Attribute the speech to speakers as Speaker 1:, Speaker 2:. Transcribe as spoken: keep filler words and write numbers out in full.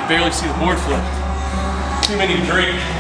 Speaker 1: barely see the board flip. Too many to drink.